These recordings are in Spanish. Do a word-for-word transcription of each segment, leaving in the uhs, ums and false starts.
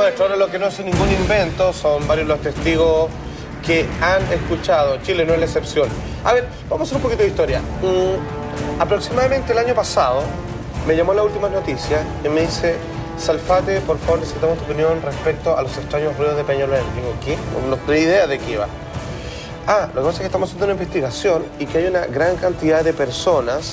nuestro. Ahora lo que no es ningún invento, son varios los testigos que han escuchado. Chile no es la excepción. A ver, vamos a hacer un poquito de historia. Mm, aproximadamente el año pasado me llamó la última noticia y me dice: Salfate, por favor, necesitamos tu opinión respecto a los extraños ruidos de Peñalolén. Digo, ¿qué? No tenía idea de qué iba. Ah, lo que pasa es que estamos haciendo una investigación y que hay una gran cantidad de personas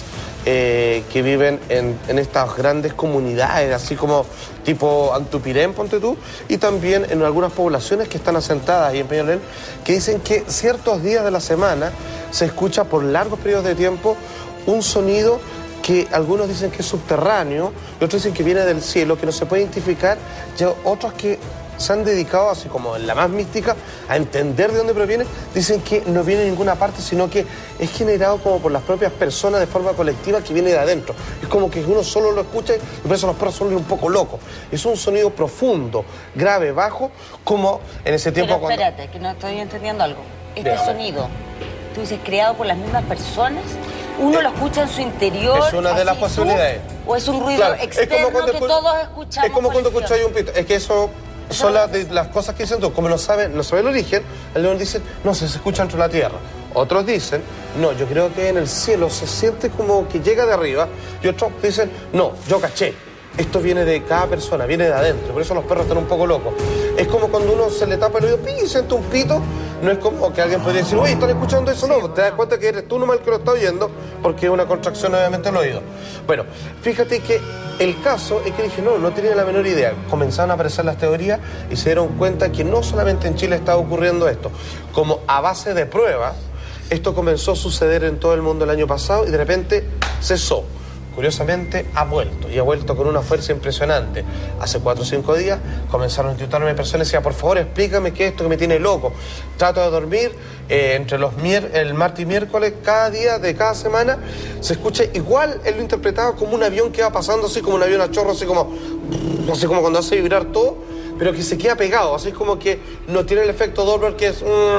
eh, que viven en, en estas grandes comunidades, así como tipo Antupirén, ponte tú, y también en algunas poblaciones que están asentadas ahí en Peñalolén, que dicen que ciertos días de la semana se escucha por largos periodos de tiempo un sonido que algunos dicen que es subterráneo y otros dicen que viene del cielo, que no se puede identificar, y otros que se han dedicado, así como en la más mística, a entender de dónde proviene. Dicen que no viene de ninguna parte, sino que es generado como por las propias personas de forma colectiva, que viene de adentro. Es como que uno solo lo escucha y por eso los perros son un poco locos. Es un sonido profundo, grave, bajo, como en ese tiempo. Pero espérate, cuando... que no estoy entendiendo algo. Este Déjame. sonido, tú dices, creado por las mismas personas, uno eh, lo escucha en su interior. Es una de las posibilidades. Tú, o es un ruido claro, externo que escucha, todos escuchamos. Es como cuando escucháis un pito. Es que eso... Son las, de, las cosas que dicen tú, como no saben, no saben el origen, algunos dicen, no, se, se escucha entre la tierra. Otros dicen, no, yo creo que en el cielo se siente como que llega de arriba. Y otros dicen, no, yo caché. Esto viene de cada persona, viene de adentro. Por eso los perros están un poco locos. Es como cuando uno se le tapa el oído y siente un pito. No es como que alguien podría decir, uy, ¿están escuchando eso? No, te das cuenta que eres tú nomás el que lo está oyendo, porque es una contracción obviamente del oído. Bueno, fíjate que el caso es que dije, no, no tenía la menor idea. Comenzaron a aparecer las teorías y se dieron cuenta que no solamente en Chile estaba ocurriendo esto, como a base de pruebas, esto comenzó a suceder en todo el mundo el año pasado y de repente cesó. Curiosamente ha vuelto, y ha vuelto con una fuerza impresionante. Hace cuatro o cinco días comenzaron a institutarme personas y decían, por favor, explícame qué es esto que me tiene loco. Trato de dormir, eh, entre los mier el martes y miércoles, cada día de cada semana, se escucha igual, él lo interpretaba como un avión que va pasando, así como un avión a chorro, así como, así como cuando hace vibrar todo, pero que se queda pegado, así como que no tiene el efecto Doppler, que es...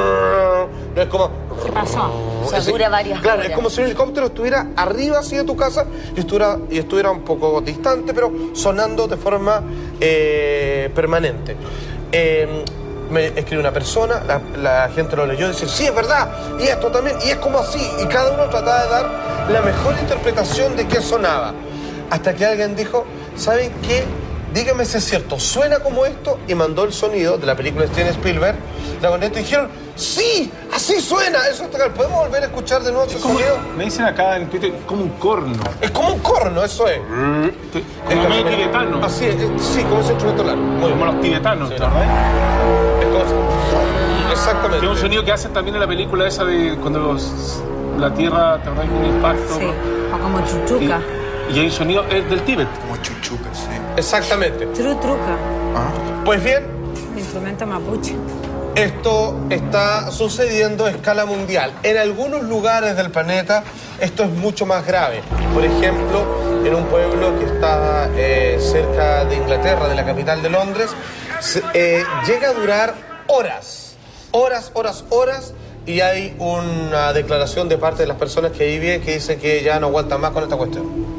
No es como... ¿Qué pasó? O sea, dura varias Claro, horas. es como si un helicóptero estuviera arriba así de tu casa y estuviera, y estuviera un poco distante, pero sonando de forma eh, permanente. Eh, me escribe una persona, la, la gente lo leyó y dice, sí, es verdad, y esto también, y es como así, y cada uno trataba de dar la mejor interpretación de qué sonaba. Hasta que alguien dijo, ¿saben qué? Dígame si es cierto, suena como esto, y mandó el sonido de la película de Steven Spielberg. La contesta y dijeron, sí, así suena, eso está claro. ¿Podemos volver a escuchar de nuevo ese sonido? Me dicen acá en Twitter, como un corno. Es como un corno, eso es. Como medio tibetano. Así es, sí, como ese instrumento largo. Muy como los tibetanos, sí, ¿no? Es como... Exactamente. Tiene un sonido que hacen también en la película esa de cuando los, la Tierra te da un impacto. Sí, o como chuchuca. Y, y hay un sonido es del Tíbet. Como chuchuca, sí. Exactamente. Tru truca. ¿Ah? Pues bien, Instrumento mapuche. esto está sucediendo a escala mundial. En algunos lugares del planeta esto es mucho más grave. Por ejemplo, en un pueblo que está eh, cerca de Inglaterra, de la capital de Londres, se, eh, llega a durar horas, horas, horas, horas, y hay una declaración de parte de las personas que ahí viven que dicen que ya no aguantan más con esta cuestión.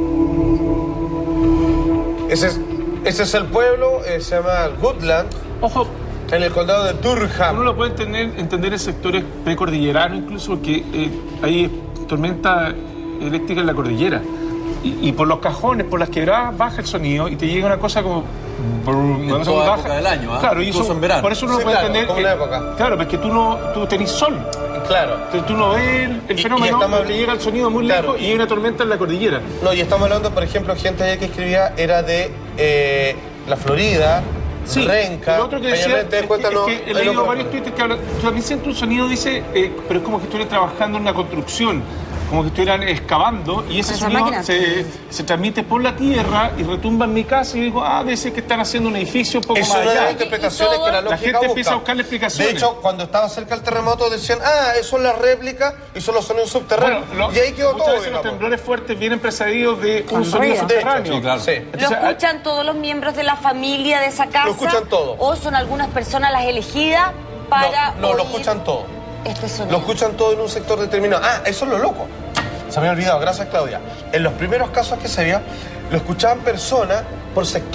Ese es, ese es el pueblo, eh, se llama Goodland. Ojo, en el condado de Durham. Uno lo puede entender, entender en sectores precordilleranos, incluso porque eh, hay tormenta eléctrica en la cordillera. Y, y por los cajones, por las quebradas, baja el sonido y te llega una cosa como... En toda baja. época del año, ¿eh? Claro, y eso, en verano. por eso uno Sí, lo puede claro, entender... como eh, una época. Claro, porque tú no tú tenés sol. Claro. Entonces tú no ves el, el Y- fenómeno, y estamos- te llega el sonido muy Claro. lejos y hay una tormenta en la cordillera. No, y estamos hablando, por ejemplo, gente allá que escribía era de eh, la Florida, Sí, Renca. lo otro que decía Peñalolén, ¿te das es cuenta? que, No, es que he ahí no leído conozco. varios tweets que hablan, también siento un sonido, dice, eh, pero es como que estuvieran trabajando en una construcción, como que estuvieran excavando, y ese Con esas sonido máquinas. se, se transmite por la tierra y retumba en mi casa y digo, ah, debe ser que están haciendo un edificio un poco Es más una de las allá. interpretaciones Y todo- que la La lógica gente busca. empieza a buscarle explicaciones. De hecho, cuando estaba cerca el terremoto decían, ah, eso son las réplicas y son los sonidos subterráneos. Bueno, lo- y ahí quedó muchas todo, veces los digamos. temblores fuertes vienen precedidos de un Con sonido ruido. subterráneo. Sí, claro. Sí. ¿Lo Entonces, escuchan todos los miembros de la familia de esa casa? Lo escuchan todo. ¿O son algunas personas las elegidas para No, no, lo oír escuchan todo. este sonido? Lo escuchan todo en un sector determinado. Ah, eso es lo loco. Se me había olvidado, gracias Claudia. En los primeros casos que se vio, lo escuchaban personas por sector.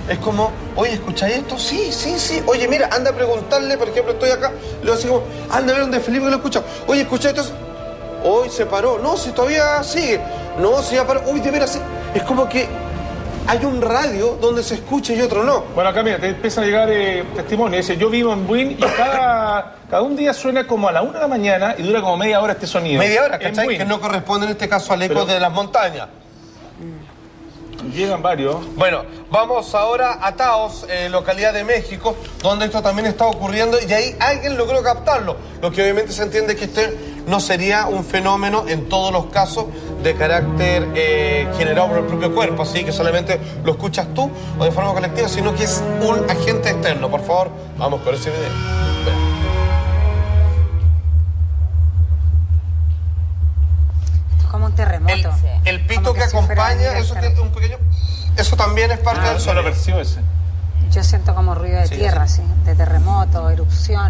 Es como, oye, ¿escucháis esto? Sí, sí, sí. Oye, mira, anda a preguntarle, por ejemplo, estoy acá, le voy a decir como, anda a ver donde Felipe que lo escucha. Oye, ¿escucháis esto? Hoy se paró. No, si todavía sigue. No, si ya paró. Uy, de veras, sí. Es como que hay un radio donde se escucha y otro no. Bueno, acá mira, te empiezan a llegar eh, testimonios. Dice, yo vivo en Buin y cada, cada un día suena como a la una de la mañana y dura como media hora este sonido. Media hora, En ¿cachai? Buin. Que no corresponde en este caso al eco Pero- de las montañas. Llegan varios. Bueno, vamos ahora a Taos, eh, localidad de México, donde esto también está ocurriendo y ahí alguien logró captarlo. Lo que obviamente se entiende que este no sería un fenómeno en todos los casos de carácter eh, generado por el propio cuerpo, así que solamente lo escuchas tú o de forma colectiva, sino que es un agente externo. Por favor, vamos con ese video. Vean. Esto es como un terremoto. El, el pito Como que, que si fuera acompaña, venir eso el que es un pequeño, eso también es parte Ah, del no lo sonido. percibo ese. Yo siento como ruido de Sí, tierra, sí. De terremoto, erupción.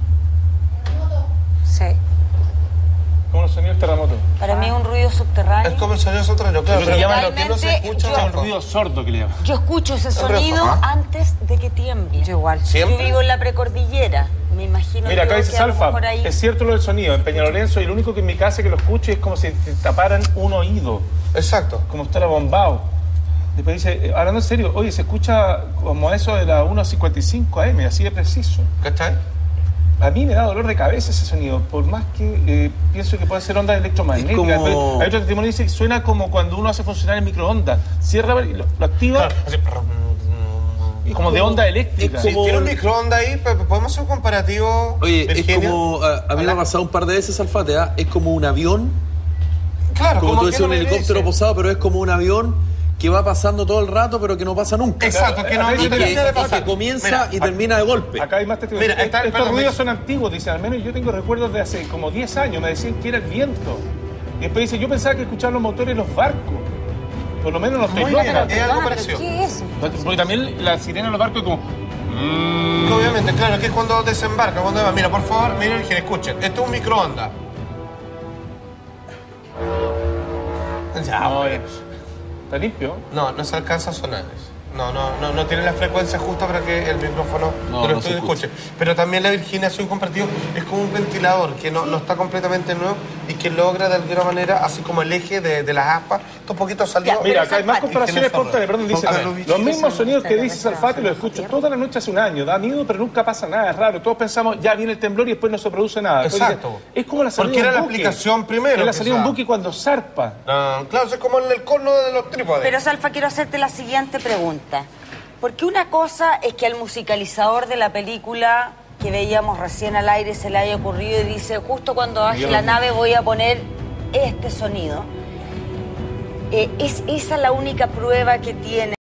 Sí. Como los sonidos terremotos. Para mí es un ruido subterráneo. Es como el sonido subterráneo, claro, Lo que pero llaman- lo que no se Realmente, escucha yo- Es abajo. un ruido sordo que le llaman. Yo escucho ese sonido Ajá. antes de que tiemble. Yo igual. ¿Siempre? Yo vivo en la precordillera. Me imagino Mira, acá yo dice que a lo Salfa, mejor ahí... es cierto lo del sonido, en Peñalorenzo, y lo único que en mi casa que lo escucho es como si te taparan un oído, Exacto. como estar abombado. Después dice, eh, hablando en serio, oye, se escucha como eso de la una cincuenta y cinco A M, así de preciso. ¿Cachai? A mí me da dolor de cabeza ese sonido, por más que eh, pienso que puede ser ondas electromagnéticas. Es como- Pero hay otro testimonio que dice que suena como cuando uno hace funcionar el microondas. Cierra y lo, lo activa Así, y como de onda eléctrica. es Si como- tiene un microondas ahí, pe- pe- podemos hacer un comparativo. Oye, es Virginia? como, a, a mí me ha Hola. pasado un par de veces, Alfate, ¿ah? Es como un avión, Claro, como tú que decías, no un me helicóptero dice. posado, pero es como un avión que va pasando todo el rato, pero que no pasa nunca. Exacto, que no, Y no Y que, termina de y que pasar. comienza Mira, y termina de golpe. Acá hay más testimonios. Mira, está- Estos perdón, ruidos me- son antiguos, dicen. Al menos yo tengo recuerdos de hace como diez años. Me decían que era el viento. Y después dice, yo pensaba que escuchaban los motores de los barcos. Por lo menos los Muy Toyota. bien, es algo Perdona, pero parecido. ¿qué es eso? Porque también la sirena de los barcos es como... Que obviamente, claro, que es cuando desembarca, cuando va. Mira, por favor, miren, que escuchen. Esto es un microondas. Ya, No, hombre. eh, está limpio. No, no se alcanza a sonar eso. No, no, no, no tiene la frecuencia justa para que el micrófono No, de no los se estudios escuche. Pero también la Virginia, soy un compartido, es como un ventilador que no, no está completamente nuevo y que logra de alguna manera, así como el eje de, de las aspas, esto un poquito salió. Ya, Mira, Pero acá hay más Salfate. comparaciones Higiene cortas. Perdón, dice, A ver, los mismos sonidos que de dice repente Salfate los bajan escucho la toda la noche hace un año. Da miedo, pero nunca pasa nada, es raro. Todos pensamos, ya viene el temblor y después no se produce nada. Después Exacto. dice, es como la salida Porque de un era la buque. aplicación primero Es la que salida de un se da. buque cuando zarpa. Ah, claro, eso es como en el corno de los trípodes. Pero Salfa, quiero hacerte la siguiente pregunta. Porque una cosa es que al musicalizador de la película que veíamos recién al aire se le haya ocurrido y dice, justo cuando baje la nave voy a poner este sonido. Eh, ¿Es esa la única prueba que tiene